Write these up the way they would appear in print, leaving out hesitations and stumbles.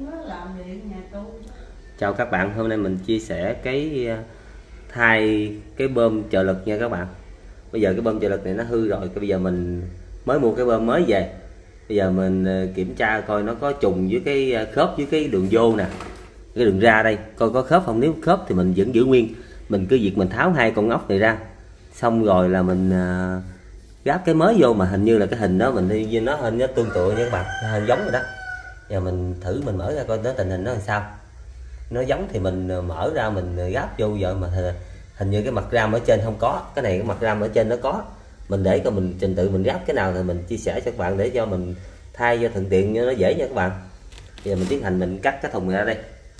Chào các bạn, hôm nay mình chia sẻ cái thay cái bơm trợ lực nha các bạn. Bây giờ cái bơm trợ lực này nó hư rồi, bây giờ mình mới mua cái bơm mới về. Bây giờ mình kiểm tra coi nó có trùng với cái khớp với cái đường vô nè, cái đường ra đây, coi có khớp không. Nếu khớp thì mình vẫn giữ nguyên, mình cứ việc mình tháo hai con ốc này ra, xong rồi là mình gáp cái mới vô. Mà hình như là cái hình đó mình đi nó hình nó tương tự nha các bạn, hình giống rồi đó. Giờ mình thử mình mở ra coi nó tình hình nó làm sao. Nó giống thì mình mở ra mình gáp vô. Giờ mà hình như cái mặt ram ở trên không có, cái này cái mặt ram ở trên nó có. Mình để coi mình trình tự mình gáp cái nào thì mình chia sẻ cho các bạn để cho mình thay cho thuận tiện cho nó dễ nha các bạn. Giờ mình tiến hành mình cắt cái thùng ra đây.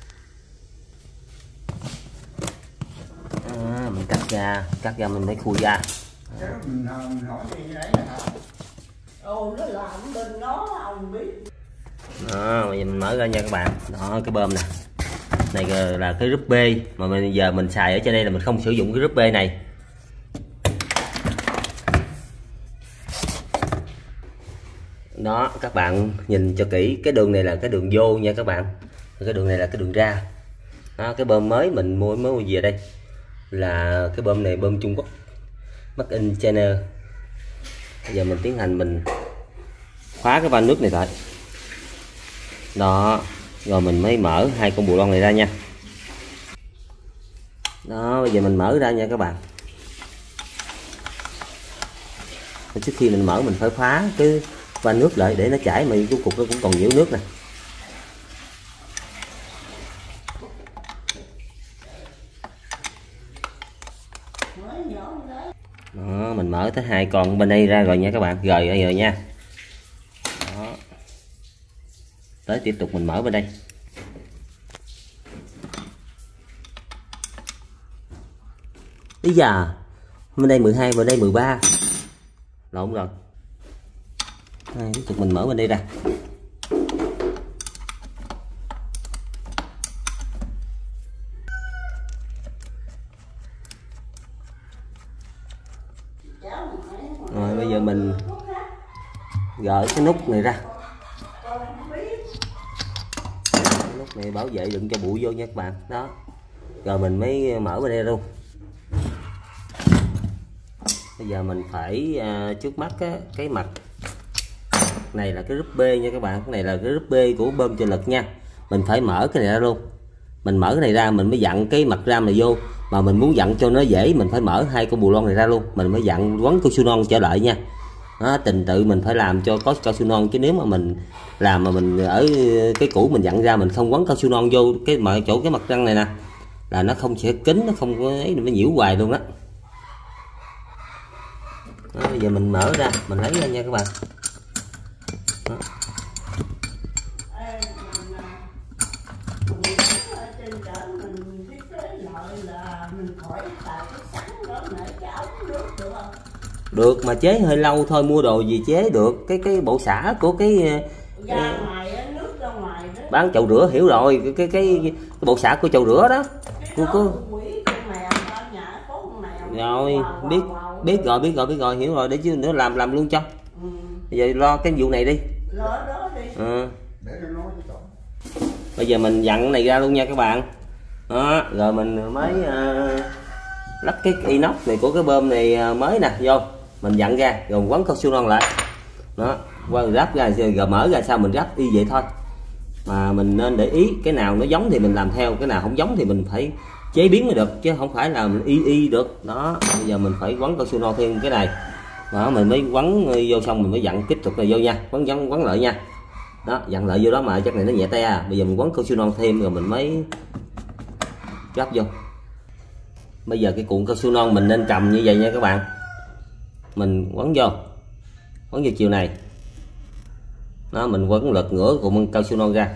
Mình cắt ra mình mới khui ra. Nó làm bên đó ông biết. Đó, bây giờ mình mở ra nha các bạn. Đó, cái bơm nè, này là cái rúp B mà bây giờ mình xài ở trên đây là mình không sử dụng cái rúp B này. Đó, các bạn nhìn cho kỹ, cái đường này là cái đường vô nha các bạn, cái đường này là cái đường ra. Đó, cái bơm mới mình mới về đây là cái bơm này, bơm Trung Quốc Made in China. Bây giờ mình tiến hành mình khóa cái van nước này lại. Đó, rồi mình mới mở hai con bù lon này ra nha. Đó, bây giờ mình mở ra nha các bạn. Trước khi mình mở mình phải khóa cái van nước lại để nó chảy, mà cái cục nó cũng còn nhiễu nước nè. Đó, mình mở tới hai con bên đây ra rồi nha các bạn, rời rồi nha. Đó, tới tiếp tục mình mở bên đây. Bây giờ bên đây 12, bên đây 13, lộn rồi. Tiếp tục mình mở bên đây ra. Rồi bây giờ mình gỡ cái nút này ra. Cái nút này bảo vệ đừng cho bụi vô nha các bạn. Đó, rồi mình mới mở bên đây luôn. Bây giờ mình phải trước mắt cái mặt này là cái rúp B nha các bạn. Cái này là cái rúp B của bơm trợ lực nha. Mình phải mở cái này ra luôn. Mình mở cái này ra mình mới dặn cái mặt ram này vô. Mà mình muốn dặn cho nó dễ mình phải mở hai con bù lon này ra luôn. Mình mới dặn quấn cao su non trở lại nha. Đó, trình tự mình phải làm cho có cao su non, chứ nếu mà mình làm mà mình ở cái cũ mình dặn ra mình không quấn cao su non vô cái chỗ cái mặt răng này nè, là nó không sẽ kín, nó không có ấy, nó nhiễu hoài luôn đó. Đó, bây giờ mình mở ra mình lấy ra nha các bạn. Đó. Được, mà chế hơi lâu thôi, mua đồ gì chế được. Cái bộ xả của cái bán chậu rửa hiểu rồi, cái bộ xả của chậu rửa đó. Rồi biết rồi hiểu rồi, để chứ nữa làm luôn cho. Bây giờ lo cái vụ này đi. Bây giờ mình dặn này ra luôn nha các bạn. Đó, rồi mình mới lắp cái inox này của cái bơm này mới nè vô, mình dặn ra rồi quấn cao su non lại. Đó, qua ráp ra rồi mở ra sao mình ráp y vậy thôi. Mà mình nên để ý cái nào nó giống thì mình làm theo, cái nào không giống thì mình phải chế biến mới được, chứ không phải là mình y được. Đó, bây giờ mình phải quấn cao su non thêm cái này. Đó, mình mới quấn vô xong mình mới dặn tiếp tục này vô nha, quấn lại nha. Đó, dặn lại vô đó mà chắc này nó nhẹ tay à. Bây giờ mình quấn cao su non thêm rồi mình mới gắp vô. Bây giờ cái cuộn cao su non mình nên trầm như vậy nha các bạn. Mình quấn vô chiều này. Đó, mình quấn lật ngửa cuộn cao su non ra.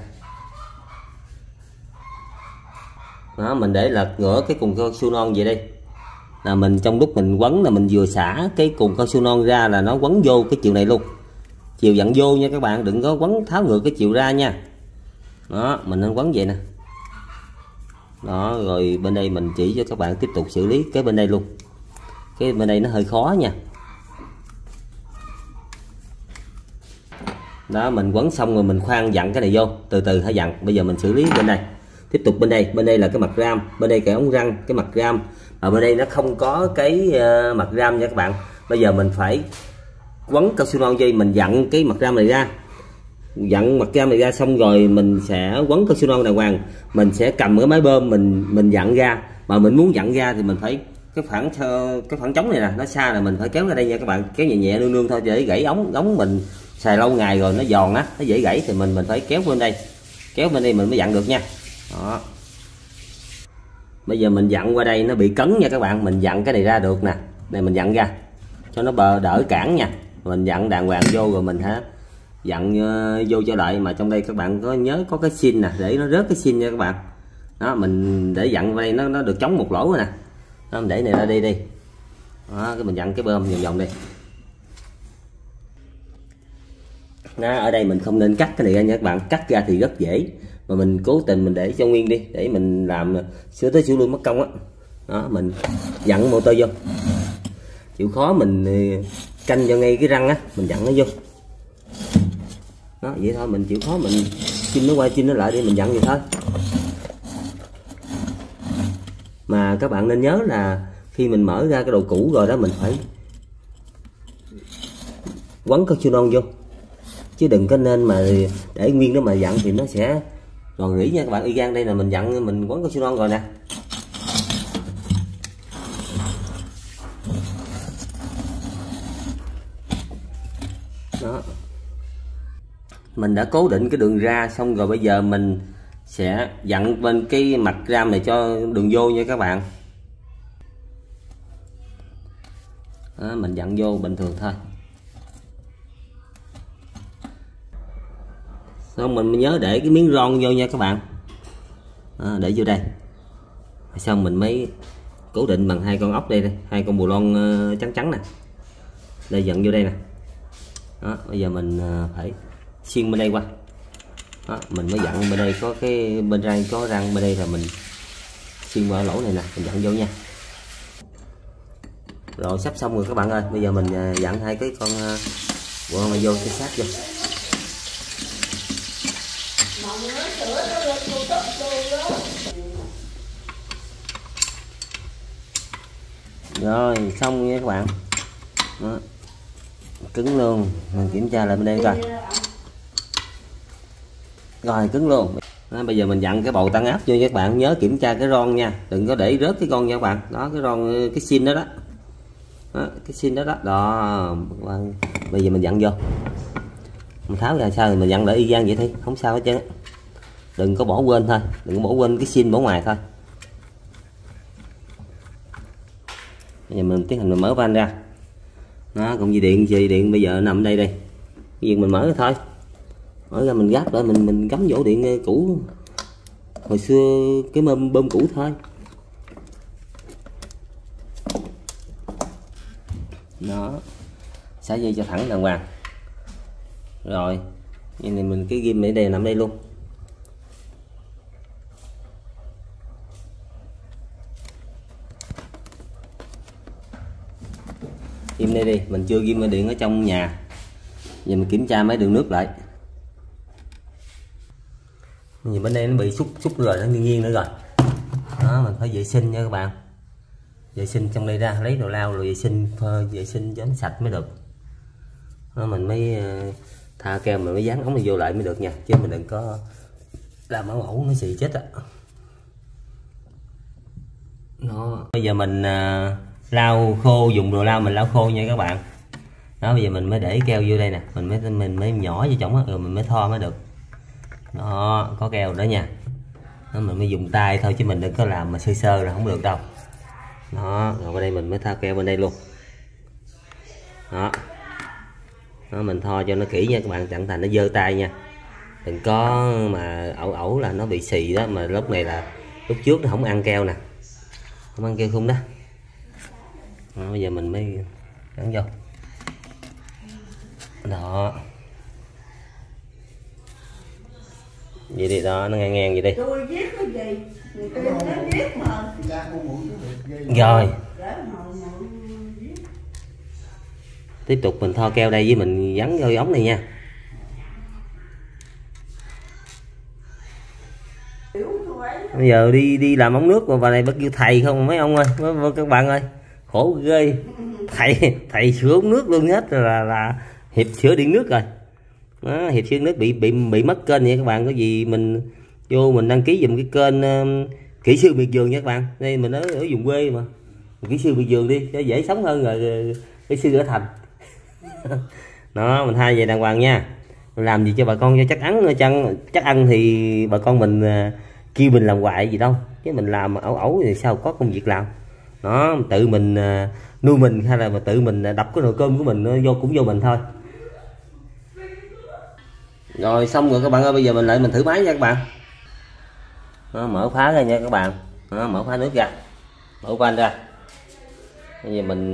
Đó, mình để lật ngửa cái cuộn cao su non vậy đi. Là mình trong lúc mình quấn là mình vừa xả cái cuộn cao su non ra là nó quấn vô cái chiều này luôn. Chiều dặn vô nha các bạn, đừng có quấn tháo ngược cái chiều ra nha. Đó, mình nên quấn vậy nè. Đó, rồi bên đây mình chỉ cho các bạn tiếp tục xử lý cái bên đây luôn. Cái bên đây nó hơi khó nha. Đó, mình quấn xong rồi mình khoan dặn cái này vô, từ từ hãy dặn. Bây giờ mình xử lý bên đây. Tiếp tục bên đây là cái mặt ram, bên đây cái ống răng, cái mặt ram. Ở bên đây nó không có cái mặt ram nha các bạn. Bây giờ mình phải quấn cao su non dây, mình dặn cái mặt ram này ra. Dặn mặt ram này ra xong rồi mình sẽ quấn cao su non đàng hoàng. Mình sẽ cầm cái máy bơm mình dặn ra. Mà mình muốn dặn ra thì mình phải cái khoảng trống này nè, nó xa là mình phải kéo ra đây nha các bạn, kéo nhẹ nhẹ nương nương thôi để gãy ống mình xài lâu ngày rồi nó giòn á, nó dễ gãy thì mình phải kéo bên đây, kéo bên đây mình mới dặn được nha. Đó. Bây giờ mình dặn qua đây nó bị cấn nha các bạn, mình dặn cái này ra được nè, này mình dặn ra cho nó đỡ cản nha, mình dặn đàng hoàng vô rồi mình hả dặn vô cho lại. Mà trong đây các bạn có nhớ có cái xin nè, để nó rớt cái xin nha các bạn. Đó, mình để dặn vào đây nó được chống một lỗ rồi nè. Đó, mình để này ra đi. Đó, cái mình dặn cái bơm vòng vòng đi. Đó, ở đây mình không nên cắt cái này ra nha các bạn, cắt ra thì rất dễ, mà mình cố tình mình để cho nguyên đi để mình làm sửa tới sửa lui mất công á. Đó, mình dặn motor vô, chịu khó mình canh cho ngay cái răng á, mình dặn nó vô. Đó, vậy thôi, mình chịu khó mình chim nó qua chim nó lại đi, mình dặn vậy thôi. Mà các bạn nên nhớ là khi mình mở ra cái đồ cũ rồi đó, mình phải quấn cao su non vô, chứ đừng có nên mà để nguyên đó mà dặn thì nó sẽ rò rỉ nha các bạn. Y gan đây là mình dặn mình quấn cao su non rồi nè. Đó, mình đã cố định cái đường ra xong rồi, bây giờ mình sẽ dặn bên cái mặt ram này cho đường vô nha các bạn. Đó, mình dặn vô bình thường thôi. Xong mình nhớ để cái miếng ron vô nha các bạn. Đó, để vô đây. Xong mình mới cố định bằng hai con ốc đây, hai con bù lon trắng trắng nè. Đây dặn vô đây nè. Đó, bây giờ mình phải xiên bên đây qua. Đó, mình mới dặn bên đây có cái bên răng, có răng bên đây là mình xiên qua lỗ này nè, mình dặn vô nha. Rồi sắp xong rồi các bạn ơi, bây giờ mình dặn hai cái con bộ này vô cái sát vô. Rồi xong nha các bạn. Đó, cứng luôn, mình kiểm tra lại bên đây coi. Rồi cứng luôn. Đó, bây giờ mình dặn cái bầu tăng áp vô các bạn, nhớ kiểm tra cái ron nha, đừng có để rớt cái con nha các bạn. Đó, cái ron cái xin đó đó. Đó, cái xin đó đó. Đó, bây giờ mình dặn vô. Mình tháo ra sao thì mình dặn lại y gan vậy thôi, không sao hết trơn. Đừng có bỏ quên thôi, đừng có bỏ quên cái xin bỏ ngoài thôi. Bây giờ mình tiến hành mình mở van ra. Đó, còn dây điện bây giờ nằm đây đây. Cái gì mình mở thôi. Mở ra mình gắp lại, mình gắm dỗ điện cũ hồi xưa, cái bơm cũ thôi. Đó, xả dây cho thẳng đàng hoàng. Rồi như này mình cái ghim ở đây nằm đây luôn. Ghim đây đi, mình chưa ghim điện ở trong nhà. Giờ mình kiểm tra mấy đường nước lại. Nhìn bên đây nó bị xúc rồi, nó nghiêng nữa rồi. Đó, mình phải vệ sinh nha các bạn. Vệ sinh trong đây ra, lấy đồ lau rồi vệ sinh cho nó sạch mới được. Đó, mình mới tha keo mình mới dán ống này vô lại mới được nha, chứ mình đừng có làm ẩu nó xì chết á. Đó, bây giờ mình lau khô, dùng đồ lau mình lau khô nha các bạn. Đó, bây giờ mình mới để keo vô đây nè, mình mới nhỏ vô trong á, rồi mình mới thoa mới được. Đó, có keo đó nha. Đó, mình mới dùng tay thôi chứ mình đừng có làm mà sơ là không được đâu. Đó, rồi qua đây mình mới thoa keo bên đây luôn. Đó. Đó, mình thoa cho nó kỹ nha các bạn, chẳng thành nó dơ tay nha. Đừng có mà ẩu là nó bị xì đó, mà lúc này là lúc trước nó không ăn keo nè. Không ăn keo không đó. Đó, bây giờ mình mới gắn vô. Đó. Vậy đi, đó, nó ngang vậy đi. Tôi viết cái gì? Người ta nó viết mà. Rồi. Tiếp tục mình thoa keo đây với mình gắn vô ống này nha. Bây giờ đi làm ống nước mà bà này bắt kêu thầy không mấy ông ơi, mấy các bạn ơi, khổ ghê. Thầy sửa ống nước luôn hết là hiệp sửa điện nước rồi đó. Hiệp sửa nước bị mất kênh vậy các bạn, có gì mình vô mình đăng ký giùm cái kênh kỹ sư miệt vườn nha các bạn. Đây mình ở vùng quê mà, kỹ sư miệt vườn đi cho dễ sống hơn rồi kỹ sư ở thành. Đó, mình thay về đàng hoàng nha, mình làm gì cho bà con cho chắc ăn thì bà con mình kêu mình làm hoài gì đâu, chứ mình làm ẩu thì sao có công việc làm. Đó, tự mình nuôi mình hay là mà tự mình đập cái nồi cơm của mình cũng vô mình thôi. Rồi xong rồi các bạn ơi, bây giờ mình thử máy nha các bạn. Đó, mở phá ra nha các bạn. Đó, mở phá nước ra, mở van ra. Bây giờ mình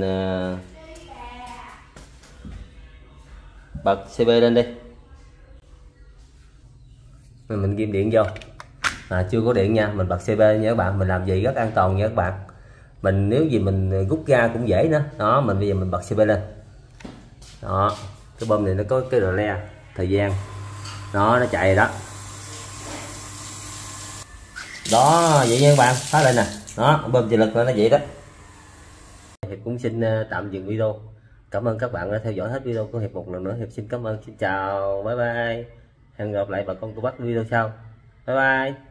bật CB lên đi. Mình ghim điện vô. Chưa có điện nha, mình bật CB nha các bạn. Mình làm gì rất an toàn nha các bạn. Mình nếu gì mình rút ra cũng dễ nữa. Đó, bây giờ mình bật CB lên. Đó, cái bơm này nó có cái relay thời gian. Đó, nó chạy rồi đó. Đó, vậy nha các bạn, phá lên nè. Đó, bơm trợ lực nó vậy đó. Hiệp cũng xin tạm dừng video. Cảm ơn các bạn đã theo dõi hết video của Hiệp một lần nữa. Hiệp xin cảm ơn, xin chào, bye bye. Hẹn gặp lại bà con cô bác video sau. Bye bye.